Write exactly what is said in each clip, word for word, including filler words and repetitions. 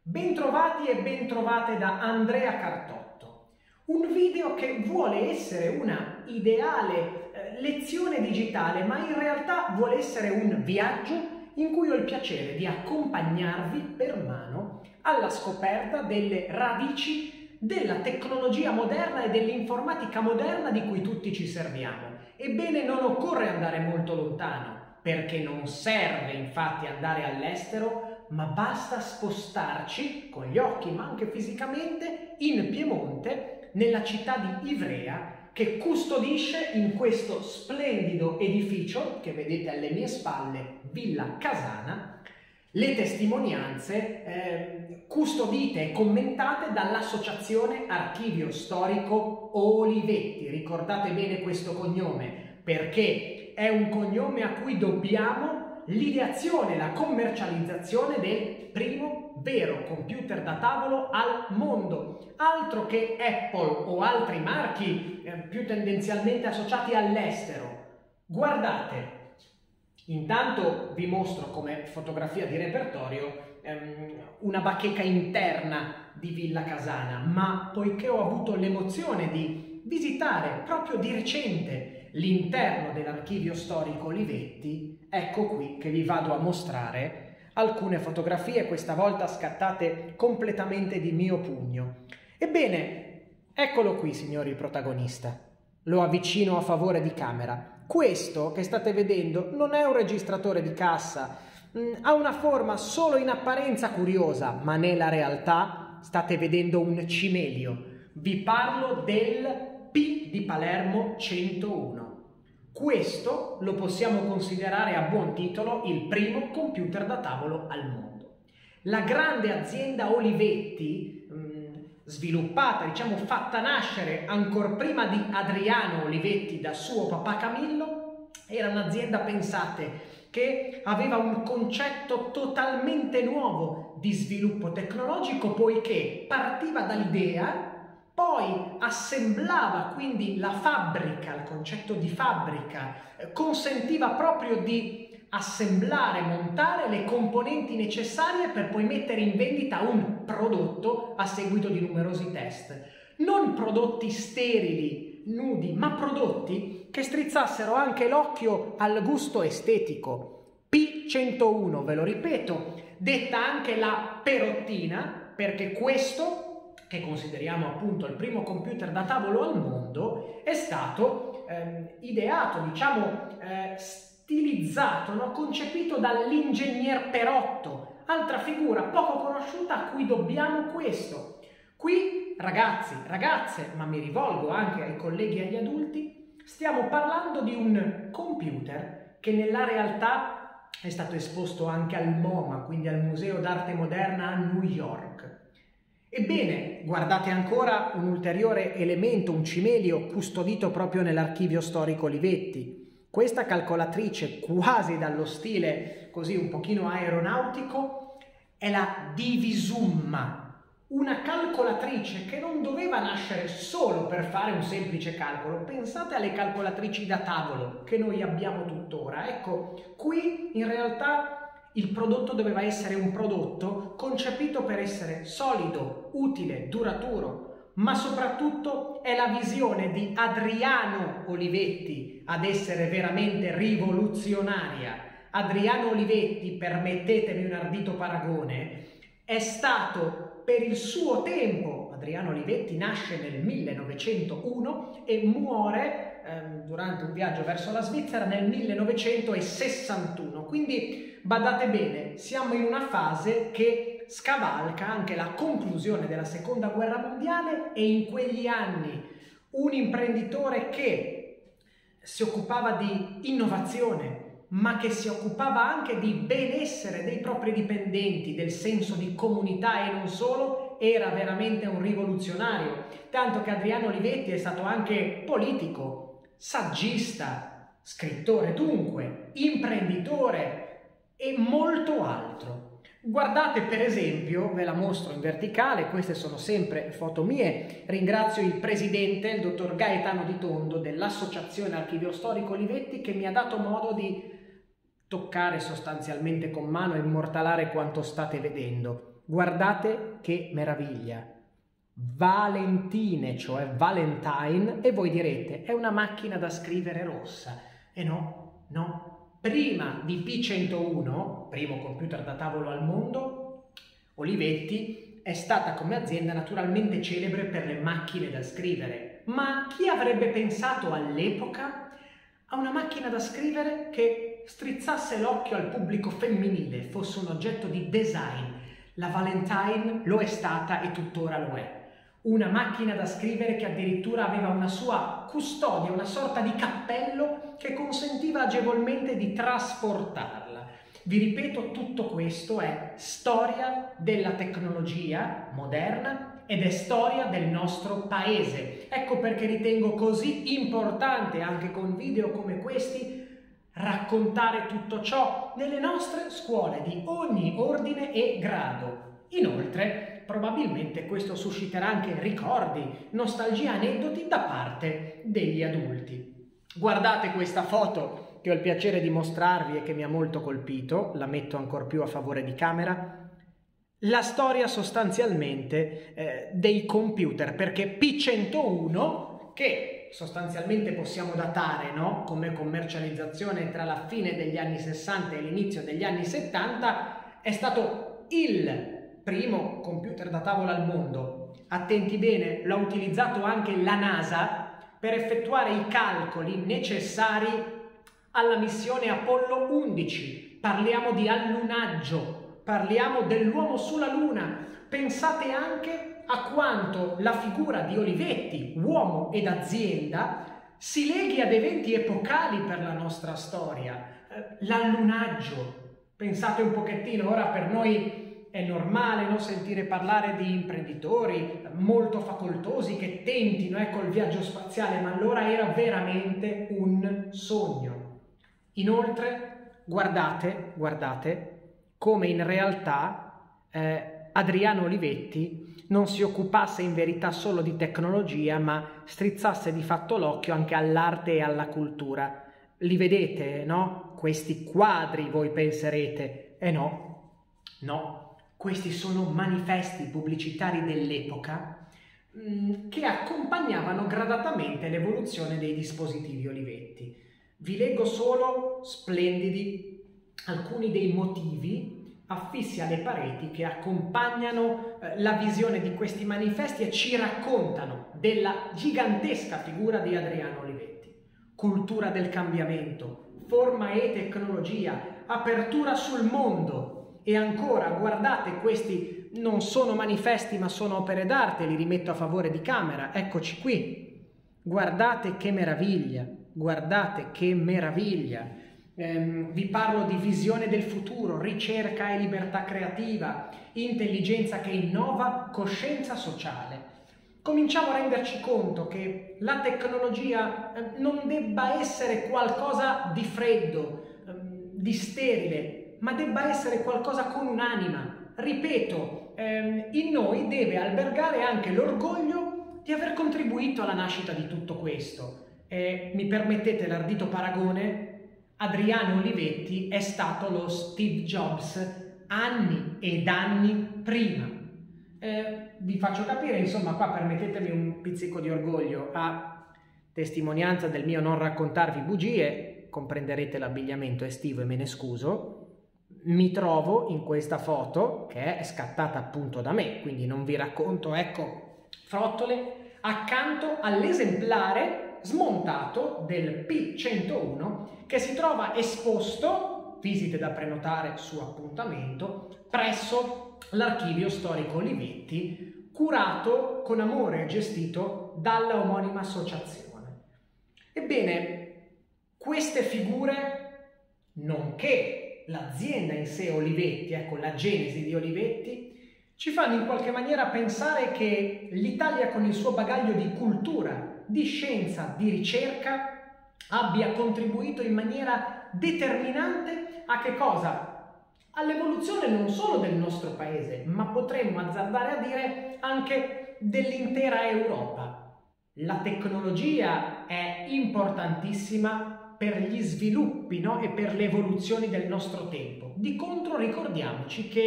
Bentrovati e bentrovate da Andrea Cartotto, un video che vuole essere una ideale eh, lezione digitale, ma in realtà vuole essere un viaggio in cui ho il piacere di accompagnarvi per mano alla scoperta delle radici della tecnologia moderna e dell'informatica moderna di cui tutti ci serviamo. Ebbene, non occorre andare molto lontano, perché non serve infatti andare all'estero, ma basta spostarci con gli occhi, ma anche fisicamente, in Piemonte, nella città di Ivrea, che custodisce in questo splendido edificio che vedete alle mie spalle, Villa Casana, le testimonianze eh, custodite e commentate dall'Associazione Archivio Storico Olivetti. Ricordate bene questo cognome, perché è un cognome a cui dobbiamo l'ideazione e la commercializzazione del primo vero computer da tavolo al mondo, altro che Apple o altri marchi eh, più tendenzialmente associati all'estero. Guardate, intanto vi mostro come fotografia di repertorio ehm, una bacheca interna di Villa Casana, ma poiché ho avuto l'emozione di visitare proprio di recente l'interno dell'Archivio Storico Olivetti, ecco qui che vi vado a mostrare alcune fotografie, questa volta scattate completamente di mio pugno. Ebbene, eccolo qui, signori, il protagonista. Lo avvicino a favore di camera. Questo che state vedendo non è un registratore di cassa, mm, ha una forma solo in apparenza curiosa, ma nella realtà state vedendo un cimelio. Vi parlo del P di Palermo centouno. Questo lo possiamo considerare a buon titolo il primo computer da tavolo al mondo. La grande azienda Olivetti, mh, sviluppata, diciamo fatta nascere ancor prima di Adriano Olivetti da suo papà Camillo, era un'azienda, pensate, che aveva un concetto totalmente nuovo di sviluppo tecnologico, poiché partiva dall'idea, poi assemblava quindi la fabbrica, il concetto di fabbrica, eh, consentiva proprio di assemblare, montare le componenti necessarie per poi mettere in vendita un prodotto a seguito di numerosi test. Non prodotti sterili, nudi, ma prodotti che strizzassero anche l'occhio al gusto estetico. P centouno, ve lo ripeto, detta anche la perottina, perché questo, che consideriamo appunto il primo computer da tavolo al mondo, è stato eh, ideato, diciamo eh, stilizzato, no? Concepito dall'ingegner Perotto, altra figura poco conosciuta a cui dobbiamo questo. Qui, ragazzi, ragazze, ma mi rivolgo anche ai colleghi e agli adulti, stiamo parlando di un computer che nella realtà è stato esposto anche al MoMA, quindi al Museo d'Arte Moderna a New York. Ebbene, guardate ancora un ulteriore elemento, un cimelio custodito proprio nell'Archivio Storico Olivetti. Questa calcolatrice, quasi dallo stile così un pochino aeronautico, è la Divisumma, una calcolatrice che non doveva nascere solo per fare un semplice calcolo. Pensate alle calcolatrici da tavolo che noi abbiamo tuttora. Ecco, qui in realtà il prodotto doveva essere un prodotto concepito per essere solido, utile, duraturo, ma soprattutto è la visione di Adriano Olivetti ad essere veramente rivoluzionaria. Adriano Olivetti, permettetemi un ardito paragone, è stato per il suo tempo, Adriano Olivetti nasce nel millenovecentouno e muore ehm, durante un viaggio verso la Svizzera nel millenovecentosessantuno, quindi badate bene, siamo in una fase che scavalca anche la conclusione della Seconda Guerra Mondiale, e in quegli anni un imprenditore che si occupava di innovazione, ma che si occupava anche di benessere dei propri dipendenti, del senso di comunità e non solo, era veramente un rivoluzionario, tanto che Adriano Olivetti è stato anche politico, saggista, scrittore dunque, imprenditore e molto altro. Guardate per esempio, ve la mostro in verticale, queste sono sempre foto mie, ringrazio il presidente, il dottor Gaetano Di Tondo dell'Associazione Archivio Storico Olivetti, che mi ha dato modo di toccare sostanzialmente con mano e immortalare quanto state vedendo. guardate che meraviglia, Valentine, cioè Valentine, e voi direte, è una macchina da scrivere rossa. E no, no, prima di P centouno, primo computer da tavolo al mondo, Olivetti è stata come azienda naturalmente celebre per le macchine da scrivere. Ma chi avrebbe pensato all'epoca a una macchina da scrivere che strizzasse l'occhio al pubblico femminile, fosse un oggetto di design? La Valentine lo è stata e tuttora lo è. Una macchina da scrivere che addirittura aveva una sua custodia, una sorta di cappello che consentiva agevolmente di trasportarla. Vi ripeto, tutto questo è storia della tecnologia moderna ed è storia del nostro paese. Ecco perché ritengo così importante, anche con video come questi, raccontare tutto ciò nelle nostre scuole di ogni ordine e grado. Inoltre, probabilmente questo susciterà anche ricordi, nostalgia, aneddoti da parte degli adulti. Guardate questa foto che ho il piacere di mostrarvi e che mi ha molto colpito, la metto ancor più a favore di camera. La storia sostanzialmente eh, dei computer, perché P centouno, che sostanzialmente possiamo datare, no, come commercializzazione tra la fine degli anni sessanta e l'inizio degli anni settanta, è stato il primo computer da tavola al mondo. Attenti bene, l'ha utilizzato anche la NASA per effettuare i calcoli necessari alla missione Apollo undici. Parliamo di allunaggio, parliamo dell'uomo sulla Luna. Pensate anche a quanto la figura di Olivetti, uomo ed azienda, si leghi ad eventi epocali per la nostra storia. L'allunaggio, pensate un pochettino, ora per noi è normale, no, sentire parlare di imprenditori molto facoltosi che tentino, ecco, il viaggio spaziale, ma allora era veramente un sogno. Inoltre, guardate, guardate, come in realtà eh, Adriano Olivetti non si occupasse in verità solo di tecnologia, ma strizzasse di fatto l'occhio anche all'arte e alla cultura. Li vedete, no? Questi quadri, voi penserete. Eh no, no. Questi sono manifesti pubblicitari dell'epoca mh, che accompagnavano gradatamente l'evoluzione dei dispositivi Olivetti. Vi leggo solo, splendidi, alcuni dei motivi affissi alle pareti che accompagnano eh, la visione di questi manifesti e ci raccontano della gigantesca figura di Adriano Olivetti. Cultura del cambiamento, forma e tecnologia, apertura sul mondo. E ancora, guardate, questi non sono manifesti ma sono opere d'arte, li rimetto a favore di camera, eccoci qui. Guardate che meraviglia, guardate che meraviglia. Ehm, vi parlo di visione del futuro, ricerca e libertà creativa, intelligenza che innova, coscienza sociale. Cominciamo a renderci conto che la tecnologia eh, non debba essere qualcosa di freddo, eh, di sterile, ma debba essere qualcosa con un'anima. Ripeto, ehm, in noi deve albergare anche l'orgoglio di aver contribuito alla nascita di tutto questo. E mi permettete l'ardito paragone? Adriano Olivetti è stato lo Steve Jobs anni ed anni prima. Eh, vi faccio capire, insomma, qua permettetemi un pizzico di orgoglio a testimonianza del mio non raccontarvi bugie, comprenderete l'abbigliamento estivo e me ne scuso. Mi trovo in questa foto che è scattata appunto da me, quindi non vi racconto, ecco, frottole, accanto all'esemplare smontato del P centouno che si trova esposto, visite da prenotare su appuntamento, presso l'archivio storico Olivetti, curato con amore e gestito dalla omonima associazione. Ebbene, queste figure, nonché l'azienda in sé Olivetti, ecco la genesi di Olivetti, ci fanno in qualche maniera pensare che l'Italia con il suo bagaglio di cultura, di scienza, di ricerca abbia contribuito in maniera determinante a che cosa? All'evoluzione non solo del nostro paese, ma potremmo azzardare a dire anche dell'intera Europa. La tecnologia è importantissima per gli sviluppi, no? E per le evoluzioni del nostro tempo. Di contro ricordiamoci che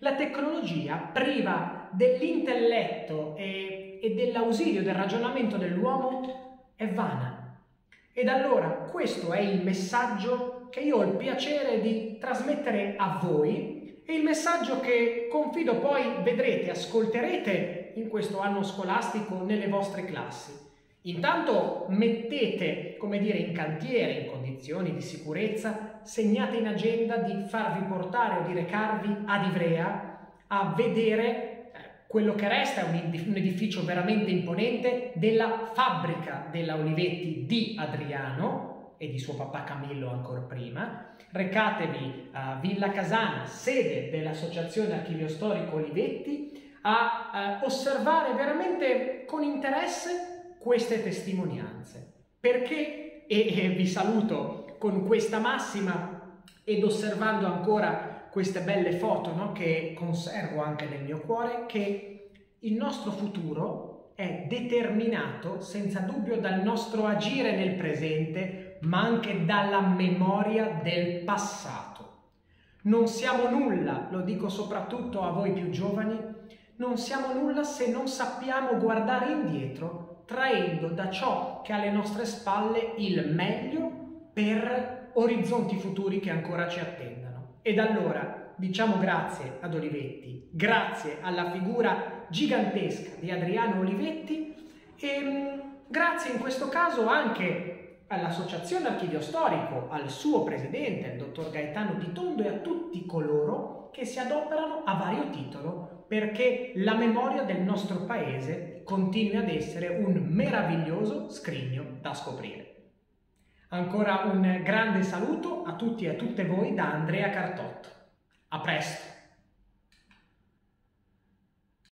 la tecnologia priva dell'intelletto e, e dell'ausilio del ragionamento dell'uomo è vana. Ed allora questo è il messaggio che io ho il piacere di trasmettere a voi e il messaggio che confido poi vedrete, ascolterete in questo anno scolastico nelle vostre classi. Intanto mettete, come dire, in cantiere, in condizioni di sicurezza, segnate in agenda di farvi portare o di recarvi ad Ivrea a vedere eh, quello che resta, un edificio veramente imponente della fabbrica della Olivetti di Adriano e di suo papà Camillo ancora prima. Recatevi a Villa Casana, sede dell'Associazione Archivio Storico Olivetti, a eh, osservare veramente con interesse queste testimonianze, perché, e, e vi saluto con questa massima ed osservando ancora queste belle foto, no, che conservo anche nel mio cuore, che il nostro futuro è determinato senza dubbio dal nostro agire nel presente, ma anche dalla memoria del passato. Non siamo nulla, lo dico soprattutto a voi più giovani, non siamo nulla se non sappiamo guardare indietro, traendo da ciò che ha alle nostre spalle il meglio per orizzonti futuri che ancora ci attendano. Ed allora diciamo grazie ad Olivetti, grazie alla figura gigantesca di Adriano Olivetti e grazie in questo caso anche all'Associazione Archivio Storico, al suo presidente, il dottor Gaetano Di Tondo, e a tutti coloro che si adoperano a vario titolo perché la memoria del nostro paese continui ad essere un meraviglioso scrigno da scoprire. Ancora un grande saluto a tutti e a tutte voi da Andrea Cartotto. A presto!